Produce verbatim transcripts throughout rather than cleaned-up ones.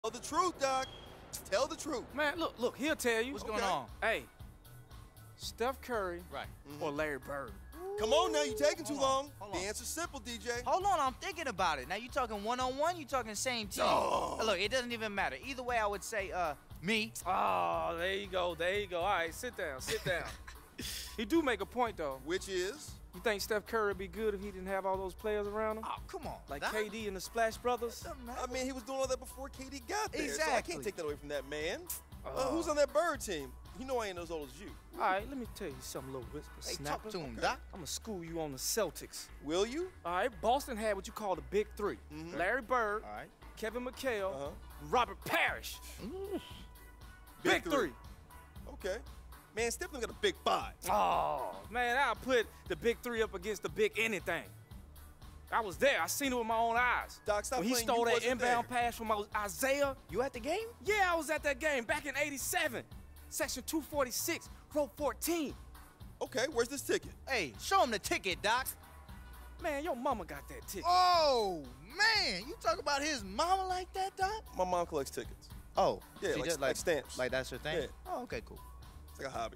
Tell the truth, Doc. Tell the truth. Man, look, look, he'll tell you. What's Okay. going on? Hey, Steph Curry Right. Mm-hmm. or Larry Bird? Come on now, you're taking too Hold on, long. hold The on. answer's simple, D J. Hold on, I'm thinking about it. Now you talking one-on-one, you talking same team. Oh. Look, it doesn't even matter. Either way, I would say uh me. Oh, there you go, there you go. All right, sit down, sit down. He do make a point, though. Which is? You think Steph Curry would be good if he didn't have all those players around him? Oh, come on. Like Doc. K D and the Splash Brothers? Doesn't matter. I mean, he was doing all that before K D got there. So I Exactly. can't take that away from that man. Uh, Oh. who's on that Bird team? You know I ain't as old as you. All right, let me tell you something, little whisper Hey, snapper. talk to him, Okay. Doc. I'm going to school you on the Celtics. Will you? All right, Boston had what you call the Big Three. Mhm. Larry Bird, All right. Kevin McHale, Uh-huh. Robert Parrish. Big Big, three. three. Okay. Man, Steph done got a big five. Oh, man, I'll put the Big Three up against the Big anything. I was there. I seen it with my own eyes. Doc, stop When he playing stole you that wasn't inbound there. pass from Isaiah. You at the game? Yeah, I was at that game back in eighty-seven. Section two forty-six, row fourteen. Okay, where's this ticket? Hey, show him the ticket, Doc. Man, your mama got that ticket. Oh, man. You talk about his mama like that, Doc? My mom collects tickets. Oh. Yeah, she like- just like stamps. Like that's her thing? Yeah. Oh, okay, cool. It's like a hobby.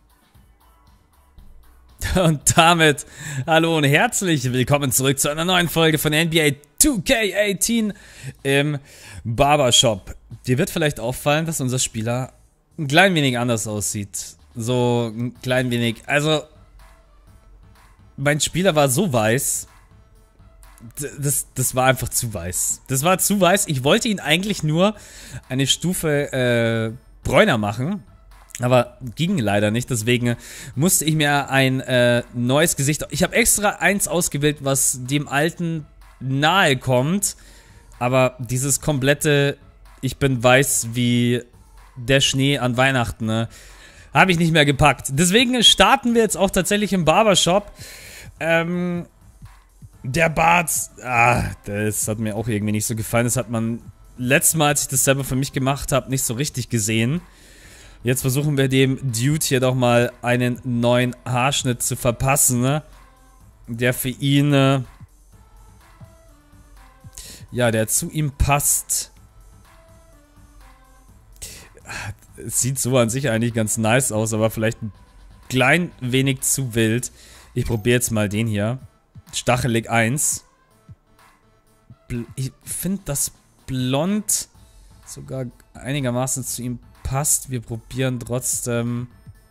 Und damit hallo und herzlich willkommen zurück zu einer neuen Folge von N B A two K achtzehn im Barbershop. Dir wird vielleicht auffallen, dass unser Spieler ein klein wenig anders aussieht. So ein klein wenig. Also, mein Spieler war so weiß. D- Das, das war einfach zu weiß. Das war zu weiß. Ich wollte ihn eigentlich nur eine Stufe äh, bräuner machen. Aber ging leider nicht, deswegen musste ich mir ein äh, neues Gesicht... Ich habe extra eins ausgewählt, was dem alten nahe kommt. Aber dieses komplette, ich bin weiß wie der Schnee an Weihnachten, ne, habe ich nicht mehr gepackt. Deswegen starten wir jetzt auch tatsächlich im Barbershop. Ähm, der Bart, ah, das hat mir auch irgendwie nicht so gefallen. Das hat man letztes Mal, als ich das selber für mich gemacht habe, nicht so richtig gesehen. Jetzt versuchen wir dem Dude hier doch mal einen neuen Haarschnitt zu verpassen, ne? Der für ihn, äh, ja, der zu ihm passt. Es sieht so an sich eigentlich ganz nice aus, aber vielleicht ein klein wenig zu wild. Ich probiere jetzt mal den hier. Stachelig eins. Bl- ich finde, das Blond sogar einigermaßen zu ihm passt. Wir probieren trotzdem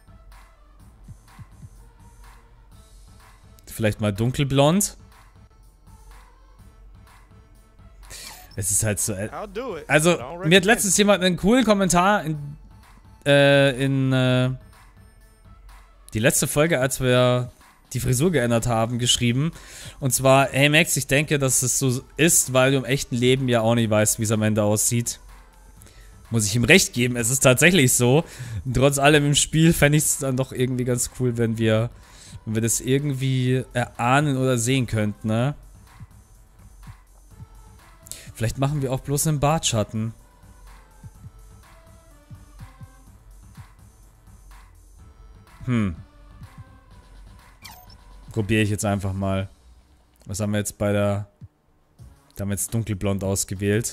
vielleicht mal dunkelblond. Es ist halt so. I'll do it. Also, But I don't mir hat recommend letztens jemand einen coolen Kommentar in, äh, in äh, die letzte Folge, als wir die Frisur geändert haben, geschrieben. Und zwar, hey Max, ich denke, dass es so ist, weil du im echten Leben ja auch nicht weißt, wie es am Ende aussieht. Muss ich ihm recht geben, es ist tatsächlich so. Und trotz allem im Spiel fände ich es dann doch irgendwie ganz cool, wenn wir, wenn wir das irgendwie erahnen oder sehen könnten, ne? Vielleicht machen wir auch bloß einen Bartschatten. Hm. Probiere ich jetzt einfach mal. Was haben wir jetzt bei der... Da haben wir jetzt dunkelblond ausgewählt.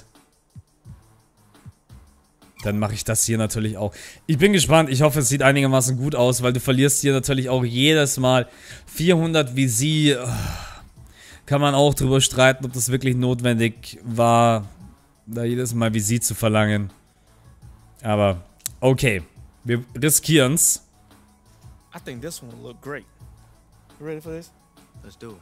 Dann mache ich das hier natürlich auch. Ich bin gespannt. Ich hoffe, es sieht einigermaßen gut aus, weil du verlierst hier natürlich auch jedes Mal vierhundert V C. Kann man auch drüber streiten, ob das wirklich notwendig war, da jedes Mal V C zu verlangen. Aber okay, wir riskieren's. I think this one will look great. You ready for this? Let's do it.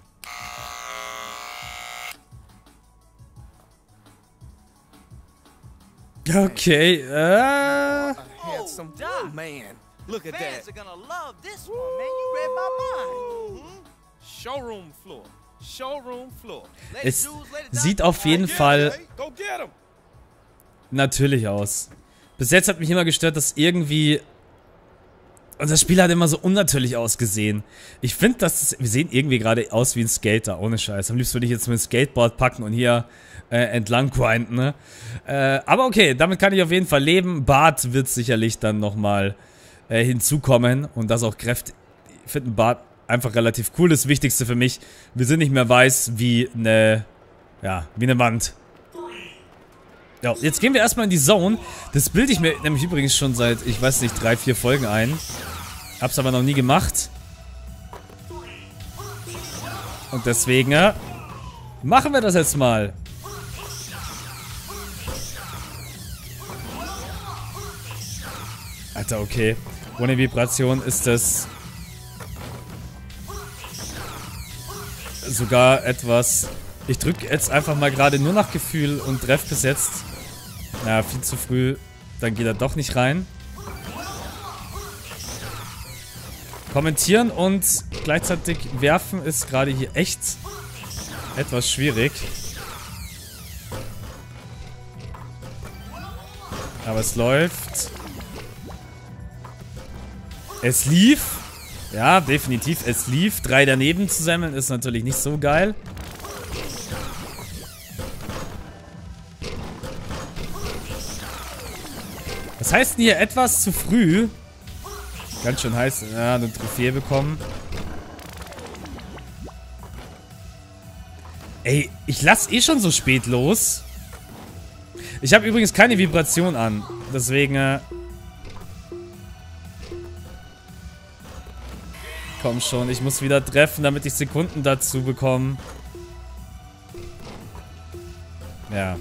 Okay, äh... I had some Doc. oh, man. Look at Fans that. are gonna love this one, man. You read my mind. Showroom floor. Showroom floor. Let Es it juice, let it die. sieht auf jeden Yeah, Fall hey. Go get him. natürlich aus. Bis jetzt hat mich immer gestört, dass irgendwie... Unser Spiel hat immer so unnatürlich ausgesehen. Ich finde, dass das, wir sehen irgendwie gerade aus wie ein Skater, ohne Scheiß. Am liebsten würde ich jetzt mit dem Skateboard packen und hier äh, entlang grinden, ne? Äh, aber okay, damit kann ich auf jeden Fall leben. Bart wird sicherlich dann nochmal äh, hinzukommen und das auch kräftig. Ich finde Bart einfach relativ cool. Das Wichtigste für mich, wir sind nicht mehr weiß wie eine, ja, wie eine Wand. Ja, jetzt gehen wir erstmal in die Zone. Das bilde ich mir nämlich übrigens schon seit, ich weiß nicht, drei, vier Folgen ein. Hab's aber noch nie gemacht. Und deswegen äh, machen wir das jetzt mal. Alter, okay. Ohne Vibration ist das sogar etwas... Ich drücke jetzt einfach mal gerade nur nach Gefühl und treff bis jetzt. Ja, viel zu früh. Dann geht er doch nicht rein. Kommentieren und gleichzeitig werfen ist gerade hier echt etwas schwierig. Aber es läuft. Es lief. Ja, definitiv, es lief. Drei daneben zu sammeln ist natürlich nicht so geil. Was heißt denn hier etwas zu früh? Ganz schön heiß. Ja, eine Trophäe bekommen. Ey, ich lass eh schon so spät los. Ich habe übrigens keine Vibration an. Deswegen... Äh Komm schon, ich muss wieder treffen, damit ich Sekunden dazu bekomme. Ja.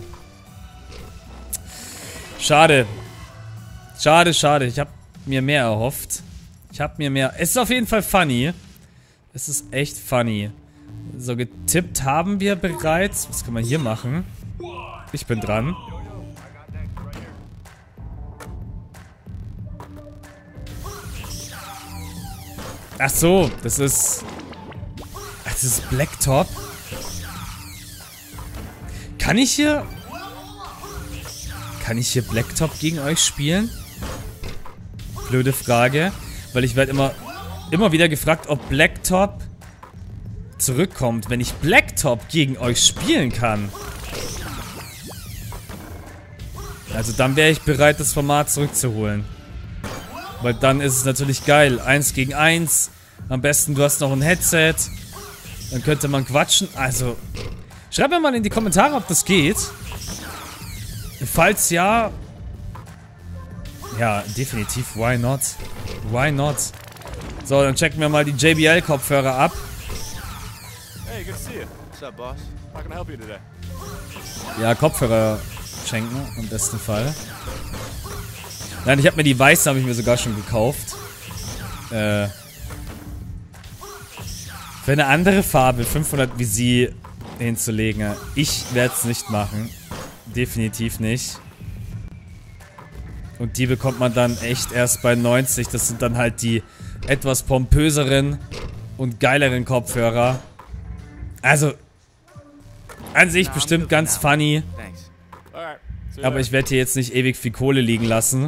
Schade. Schade, schade. Ich habe mir mehr erhofft. Ich habe mir mehr... Es ist auf jeden Fall funny. Es ist echt funny. So, getippt haben wir bereits. Was kann man hier machen? Ich bin dran. Ach so, das ist... Ach, das ist Blacktop. Kann ich hier... Kann ich hier Blacktop gegen euch spielen? Blöde Frage. Weil ich werde immer, immer wieder gefragt, ob Blacktop zurückkommt, wenn ich Blacktop gegen euch spielen kann. Also dann wäre ich bereit, das Format zurückzuholen. Weil dann ist es natürlich geil. Eins gegen eins. Am besten, du hast noch ein Headset. Dann könnte man quatschen. Also, schreibt mir mal in die Kommentare, ob das geht. Falls ja... Ja, definitiv. Why not? Why not? So, dann checken wir mal die J B L-Kopfhörer ab. Hey, good to see you. What's up, boss? How can I help you today? Ja, Kopfhörer schenken, im besten Fall. Nein, ich habe mir die weiße, habe ich mir sogar schon gekauft. Äh... Für eine andere Farbe fünfhundert wie sie hinzulegen. Ich werde es nicht machen. Definitiv nicht. Und die bekommt man dann echt erst bei neunzig. Das sind dann halt die etwas pompöseren und geileren Kopfhörer. Also, an sich bestimmt ganz funny. Aber ich werde hier jetzt nicht ewig viel Kohle liegen lassen.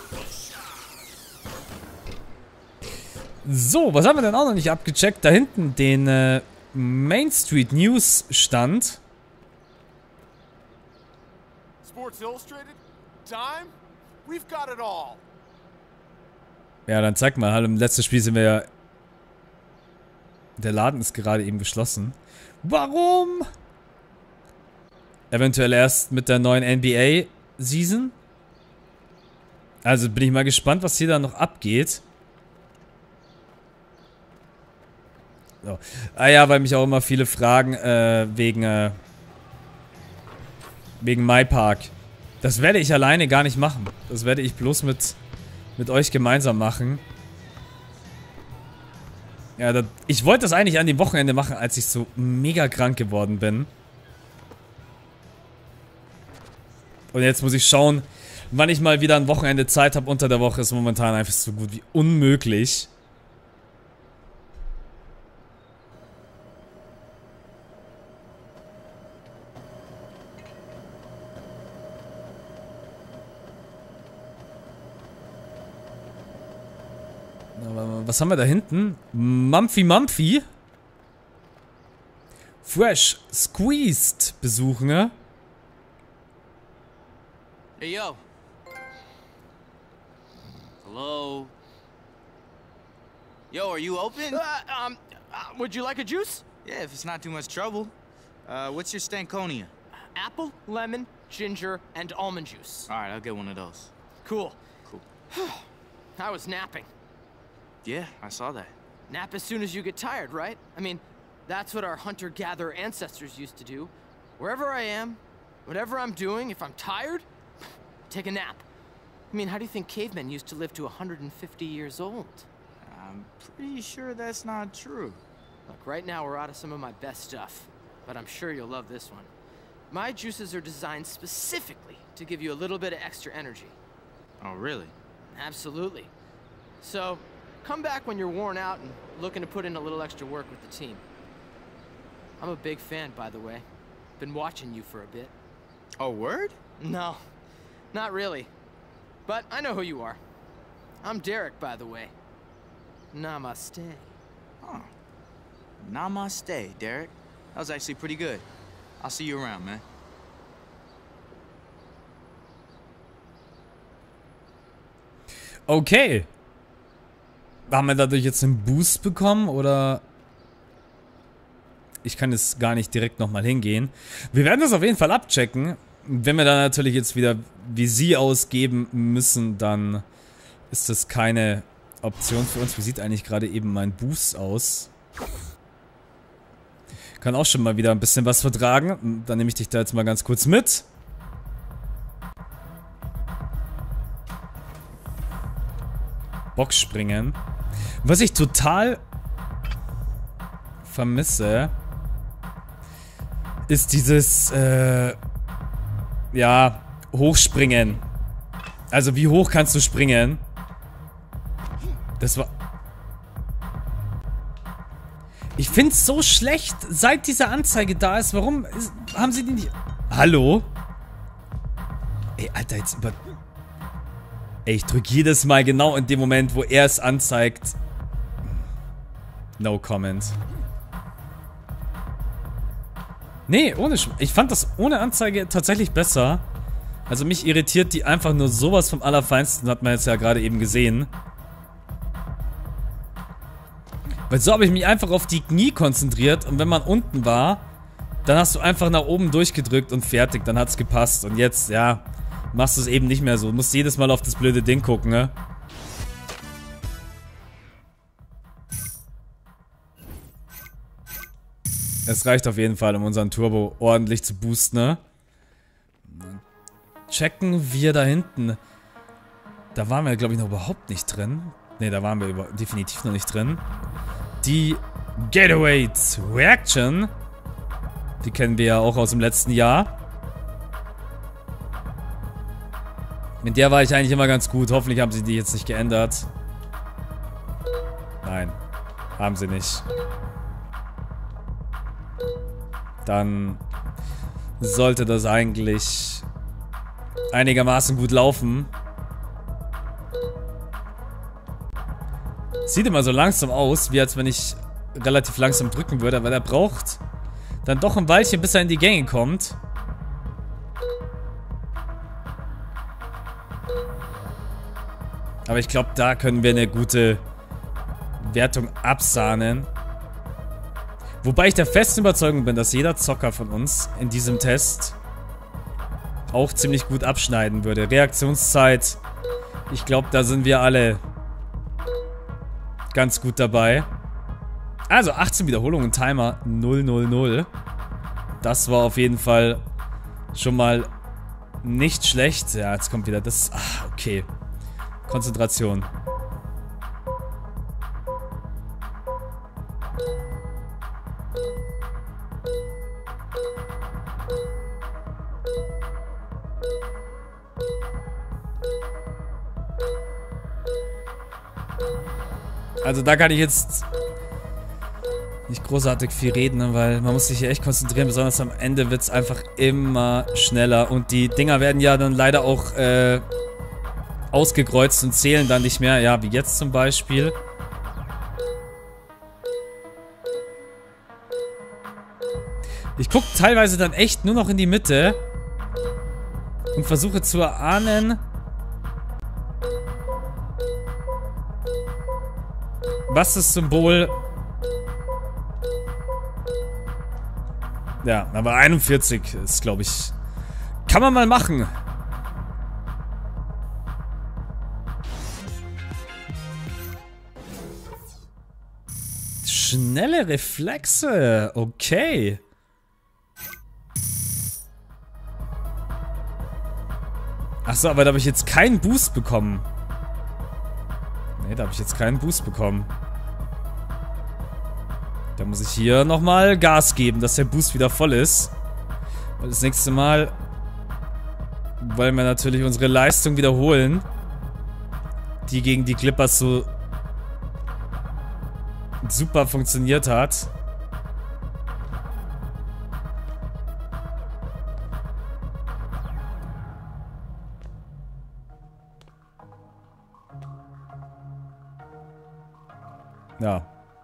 So, was haben wir denn auch noch nicht abgecheckt? Da hinten den äh, Main Street News Stand. Sports Illustrated? Time? We've got it all. Ja, dann zeig mal. Hallo, im letzten Spiel sind wir ja... Der Laden ist gerade eben geschlossen. Warum? Eventuell erst mit der neuen N B A-Season. Also bin ich mal gespannt, was hier da noch abgeht. So. Ah ja, weil mich auch immer viele fragen, äh, wegen, äh, wegen MyPark. Das werde ich alleine gar nicht machen. Das werde ich bloß mit, mit euch gemeinsam machen. Ja, das, ich wollte das eigentlich an dem Wochenende machen, als ich so mega krank geworden bin. Und jetzt muss ich schauen, wann ich mal wieder ein Wochenende Zeit habe. Unter der Woche ist momentan einfach so gut wie unmöglich. Was haben wir da hinten? Mumphy Mumphy. Fresh Squeezed besuchen, ne? Hey, yo. Hello? Yo, are you open? Uh, um, uh, would you like a juice? Yeah, if it's not too much trouble. Uh, what's your Stankonia? Apple, lemon, ginger, and almond juice. All right, I'll get one of those. Cool. Cool. I was napping. Yeah, I saw that. Nap as soon as you get tired, right? I mean, that's what our hunter-gatherer ancestors used to do. Wherever I am, whatever I'm doing, if I'm tired, take a nap. I mean, how do you think cavemen used to live to one hundred fifty years old? I'm pretty sure that's not true. Look, right now we're out of some of my best stuff, but I'm sure you'll love this one. My juices are designed specifically to give you a little bit of extra energy. Oh, really? Absolutely. So, come back when you're worn out and looking to put in a little extra work with the team. I'm a big fan, by the way. Been watching you for a bit. Oh, word? No, not really. But I know who you are. I'm Derek, by the way. Namaste. Oh. Namaste, Derek. That was actually pretty good. I'll see you around, man. Okay. Haben wir dadurch jetzt einen Boost bekommen oder... Ich kann jetzt gar nicht direkt nochmal hingehen. Wir werden das auf jeden Fall abchecken. Wenn wir dann natürlich jetzt wieder Visier ausgeben müssen, dann ist das keine Option für uns. Wie sieht eigentlich gerade eben mein Boost aus? Kann auch schon mal wieder ein bisschen was vertragen. Dann nehme ich dich da jetzt mal ganz kurz mit. Boxspringen. Was ich total vermisse, ist dieses, äh, ja, Hochspringen. Also wie hoch kannst du springen? Das war... Ich find's so schlecht, seit diese Anzeige da ist. Warum ist, haben sie die nicht... Hallo? Ey, Alter, jetzt über... Ey, ich drück jedes Mal genau in dem Moment, wo er es anzeigt. No comment. Nee, ohne Sch ich fand das ohne Anzeige tatsächlich besser. Also mich irritiert die einfach nur sowas vom Allerfeinsten, hat man jetzt ja gerade eben gesehen. Weil so habe ich mich einfach auf die Knie konzentriert und wenn man unten war, dann hast du einfach nach oben durchgedrückt und fertig, dann hat's gepasst. Und jetzt, ja, machst du es eben nicht mehr so. Du musst jedes Mal auf das blöde Ding gucken, ne? Es reicht auf jeden Fall, um unseren Turbo ordentlich zu boosten, ne? Checken wir da hinten. Da waren wir, glaube ich, noch überhaupt nicht drin. Ne, da waren wir über definitiv noch nicht drin. Die Gatorade Reaction. Die kennen wir ja auch aus dem letzten Jahr. Mit der war ich eigentlich immer ganz gut. Hoffentlich haben sie die jetzt nicht geändert. Nein, haben sie nicht. Dann sollte das eigentlich einigermaßen gut laufen. Sieht immer so langsam aus, wie als wenn ich relativ langsam drücken würde, aber der braucht dann doch ein Weilchen, bis er in die Gänge kommt. Aber ich glaube, da können wir eine gute Wertung absahnen. Wobei ich der festen Überzeugung bin, dass jeder Zocker von uns in diesem Test auch ziemlich gut abschneiden würde. Reaktionszeit, ich glaube, da sind wir alle ganz gut dabei. Also achtzehn Wiederholungen, Timer null null null. Das war auf jeden Fall schon mal nicht schlecht. Ja, jetzt kommt wieder das... Ah, okay. Konzentration. Also da kann ich jetzt nicht großartig viel reden, ne, weil man muss sich hier echt konzentrieren, besonders am Ende wird es einfach immer schneller und die Dinger werden ja dann leider auch äh, ausgekreuzt und zählen dann nicht mehr, ja, wie jetzt zum Beispiel. Ich gucke teilweise dann echt nur noch in die Mitte und versuche zu erahnen, was das Symbol... Ja, aber einundvierzig ist, glaube ich, Kann man mal machen. Schnelle Reflexe. Okay. Achso, aber da habe ich jetzt keinen Boost bekommen. Ne, da habe ich jetzt keinen Boost bekommen. Da muss ich hier nochmal Gas geben, dass der Boost wieder voll ist. Und das nächste Mal wollen wir natürlich unsere Leistung wiederholen, die gegen die Clippers so super funktioniert hat. Ja.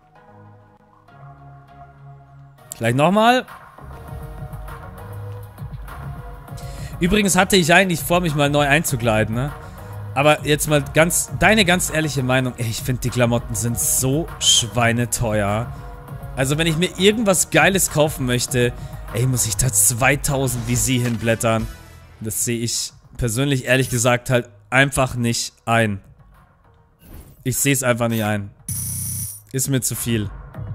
Gleich nochmal. Übrigens hatte ich eigentlich vor, mich mal neu einzukleiden, ne? Aber jetzt mal ganz, deine ganz ehrliche Meinung. Ey, ich finde, die Klamotten sind so schweineteuer. Also, wenn ich mir irgendwas Geiles kaufen möchte, ey, muss ich da zweitausend V C hinblättern. Das sehe ich persönlich, ehrlich gesagt, halt einfach nicht ein. Ich sehe es einfach nicht ein. Ist mir zu viel.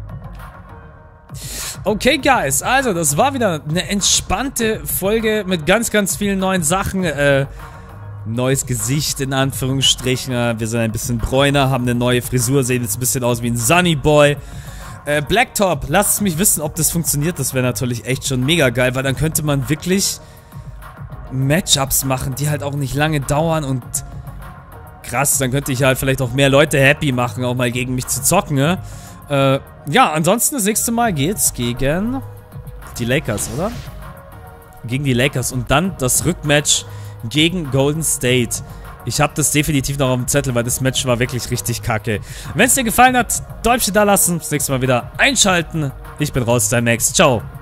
Okay, Guys, also das war wieder eine entspannte Folge mit ganz, ganz vielen neuen Sachen. Äh, neues Gesicht in Anführungsstrichen. Wir sind ein bisschen bräuner, haben eine neue Frisur, sehen jetzt ein bisschen aus wie ein Sunny Boy. Äh, Blacktop, lasst es mich wissen, ob das funktioniert. Das wäre natürlich echt schon mega geil, weil dann könnte man wirklich Matchups machen, die halt auch nicht lange dauern und krass, dann könnte ich halt vielleicht auch mehr Leute happy machen, auch mal gegen mich zu zocken, ne? Äh, ja, ansonsten das nächste Mal geht's gegen die Lakers, oder? Gegen die Lakers und dann das Rückmatch gegen Golden State. Ich habe das definitiv noch auf dem Zettel, weil das Match war wirklich richtig kacke. Wenn es dir gefallen hat, Däumchen da lassen, das nächste Mal wieder einschalten. Ich bin raus, dein Max. Ciao.